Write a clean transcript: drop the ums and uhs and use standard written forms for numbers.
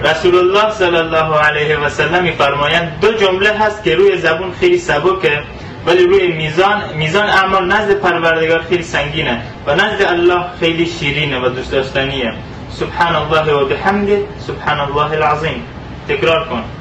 رسول الله صلی الله علیه و سلم می‌فرمایند دو جمله هست که روی زبون خیلی سبکه ولی روی میزان اعمال نزد پروردگار خیلی سنگینه و نزد الله خیلی شیرینه و دوست داشتنیه. سبحان الله و بحمده، سبحان الله العظیم. تکرار کن.